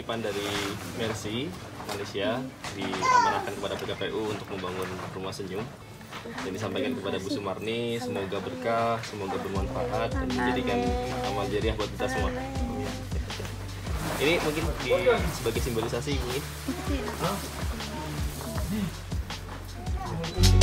titipan dari Mercy Malaysia diamanahkan kepada PKPU untuk membangun rumah senyum dan disampaikan kepada Bu Sumarni. Semoga berkah, semoga bermanfaat dan menjadikan amal jariah buat kita semua. Ini mungkin sebagai simbolisasi, Bu.